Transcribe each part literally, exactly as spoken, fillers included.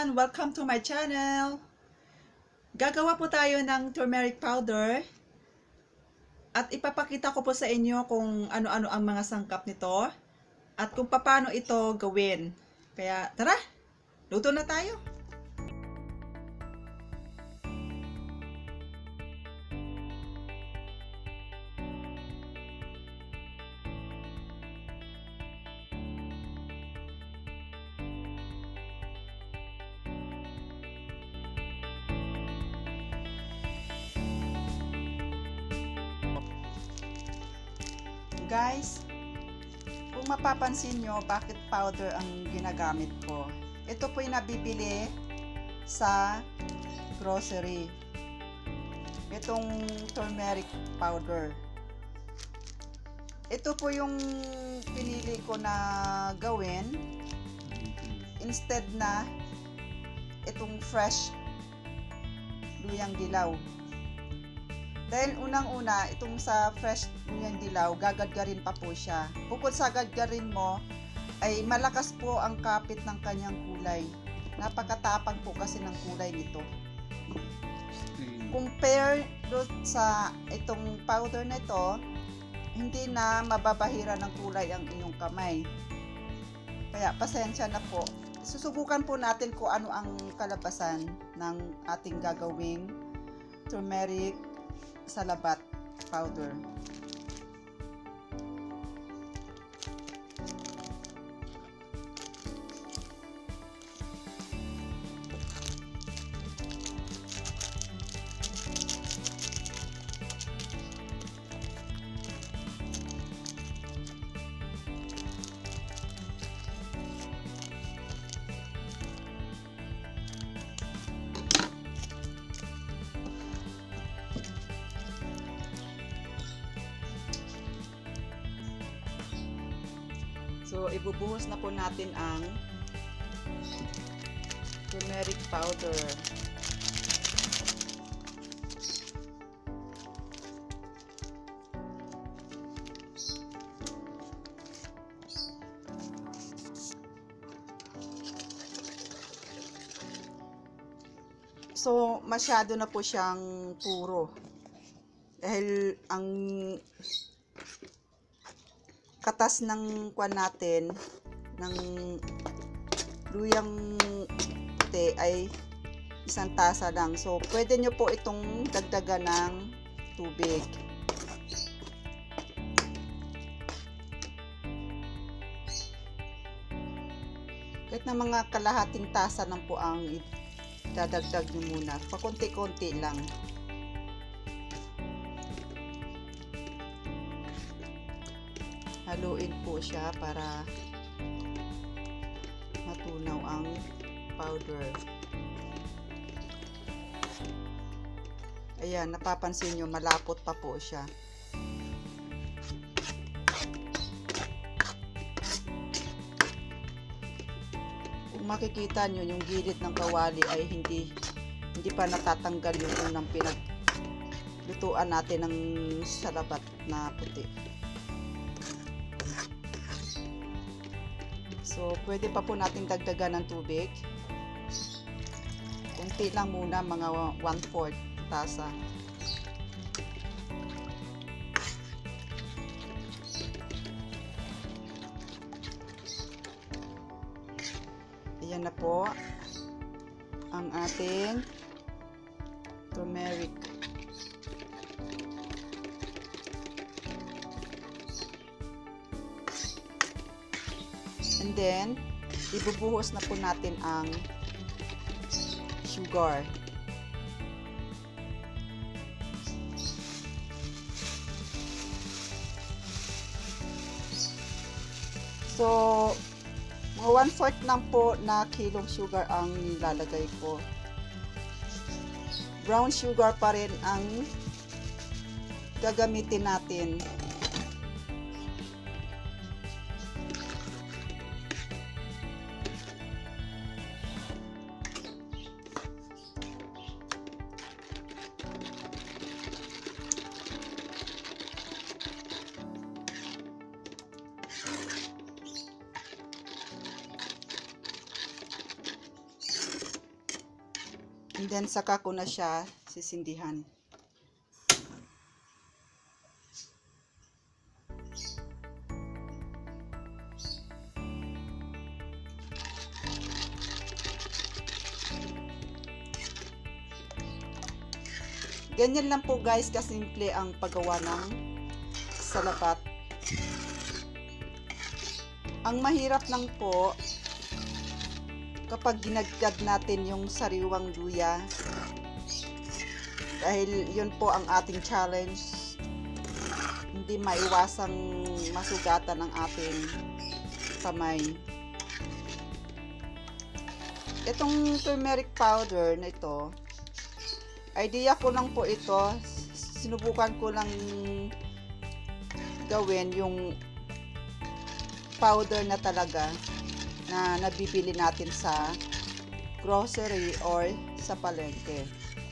everyone! Welcome to my channel! Gagawa po tayo ng turmeric powder at ipapakita ko po sa inyo kung ano-ano ang mga sangkap nito at kung paano ito gawin. Kaya tara, luto na tayo! Guys, kung mapapansin nyo bakit powder ang ginagamit ko, ito po yung nabibili sa grocery, itong turmeric powder. Ito po yung pinili ko na gawin instead na itong fresh luyang dilaw. Dahil unang-una, itong sa fresh luyang dilaw, gagadgarin pa po siya. Bukod sa gagadgarin mo, ay malakas po ang kapit ng kanyang kulay. Napakatapang po kasi ng kulay nito. Compare doon sa itong powder na ito, hindi na mababahira ng kulay ang inyong kamay. Kaya pasensya na po. Susubukan po natin kung ano ang kalabasan ng ating gagawing turmeric salabat powder. So, ibubuhos na po natin ang turmeric powder. So, masyado na po siyang puro. Dahil ang katas ng kwan natin ng luyang puti ay isang tasa lang. So, pwede nyo po itong dagdagan ng tubig. Kahit na mga kalahating tasa lang po ang idadagdag nyo muna. Pakunti-kunti lang. Haluin po siya para matunaw ang powder. Ayan, napapansin nyo, malapot pa po siya. Kung makikita nyo, yung gilid ng kawali ay hindi hindi pa natatanggal yung unang pinaglutuan natin ng salabat na puti. So, pwede pa po natin dagdagan ng tubig. Kunti lang muna, mga one fourth tasa. Ayan na po ang ating turmeric. And then, ibubuhos na po natin ang sugar. So, mga one fourth lang po na kilong sugar ang nilalagay ko. Brown sugar pa rin ang gagamitin natin. And then saka ko na siya sisindihan. Ganyan lang po guys, kasimple ang paggawa ng salabat. Ang mahirap lang po kapag ginagad natin yung sariwang luya, dahil yun po ang ating challenge, hindi maiwasang masugatan ang ating kamay. Itong turmeric powder na ito, idea ko lang po ito, sinubukan ko lang gawin yung powder na talaga na nabibili natin sa grocery or sa palengke.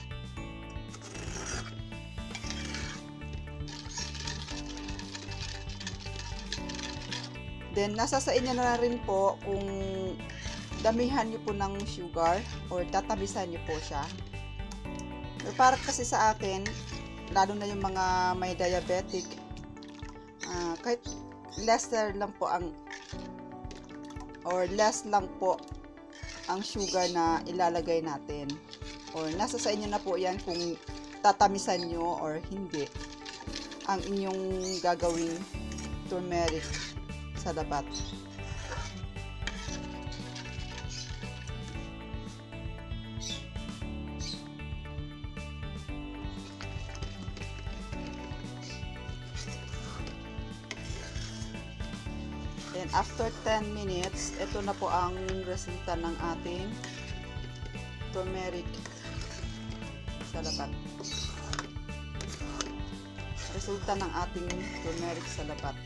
Then nasa sa inyo na rin po kung damihan niyo po ng sugar or tatabisan niyo po siya. Pero para kasi sa akin, lalo na yung mga may diabetic, uh, kahit lesser lang po ang or less lang po ang sugar na ilalagay natin, or nasa sa inyo na po yan kung tatamisan nyo or hindi ang inyong gagawing turmeric salabat. Then after ten minutes, ito na po ang resulta ng ating turmeric salabat. Resulta ng ating turmeric salabat.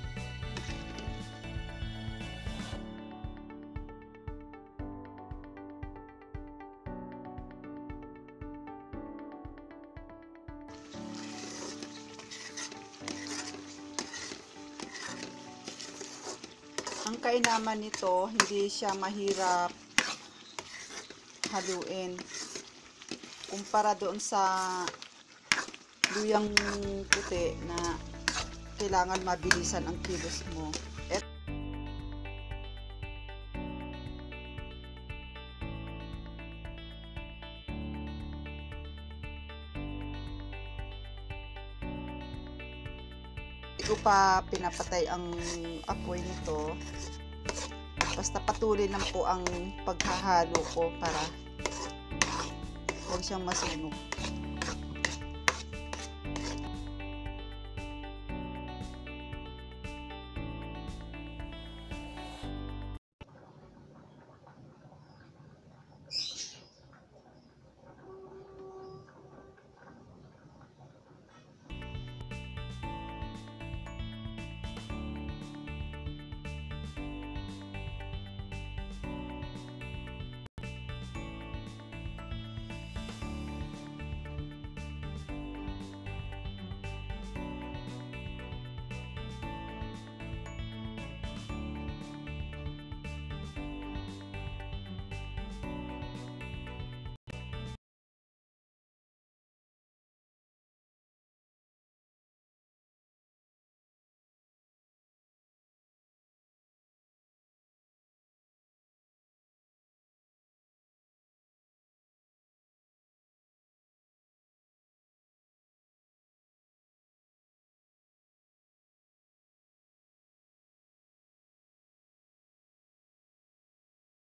Ang kainaman nito, hindi siya mahirap haluin kumpara doon sa luyang puti na kailangan mabilisan ang kilos mo. Et ko pa pinapatay ang apoy nito, basta patuloy lang po ang paghahalo ko para huwag siyang masunog.